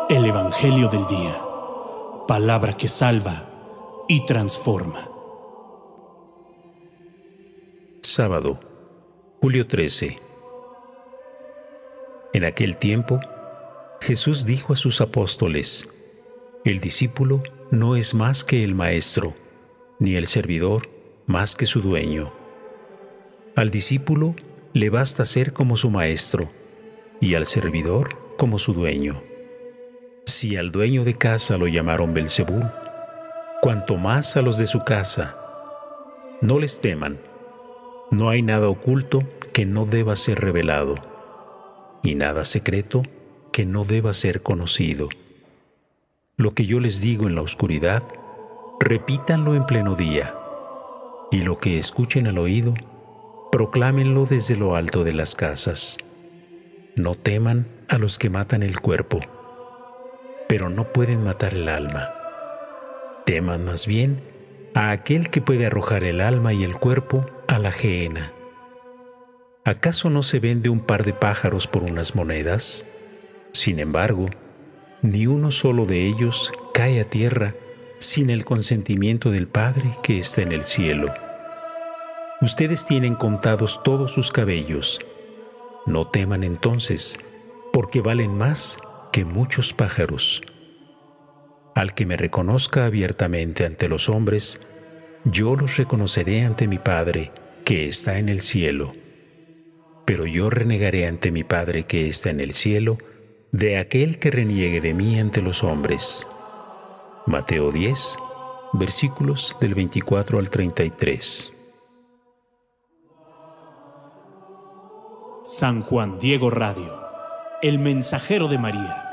El Evangelio del Día. Palabra que salva y transforma. Sábado, julio 13. En aquel tiempo, Jesús dijo a sus apóstoles: el discípulo no es más que el maestro, ni el servidor más que su dueño. Al discípulo le basta ser como su maestro, y al servidor como su dueño. Si al dueño de casa lo llamaron Belzebú, cuanto más a los de su casa. No les teman. No hay nada oculto que no deba ser revelado, y nada secreto que no deba ser conocido. Lo que yo les digo en la oscuridad, repítanlo en pleno día, y lo que escuchen al oído, proclámenlo desde lo alto de las casas. No teman a los que matan el cuerpo, pero no pueden matar el alma. Teman más bien a aquel que puede arrojar el alma y el cuerpo a la gehenna. ¿Acaso no se vende un par de pájaros por unas monedas? Sin embargo, ni uno solo de ellos cae a tierra sin el consentimiento del Padre que está en el cielo. Ustedes tienen contados todos sus cabellos. No teman entonces, porque valen más que muchos pájaros. Al que me reconozca abiertamente ante los hombres, yo los reconoceré ante mi Padre que está en el cielo. Pero yo renegaré ante mi Padre que está en el cielo de aquel que reniegue de mí ante los hombres. Mateo 10, versículos del 24 al 33. San Juan Diego Radio, el mensajero de María.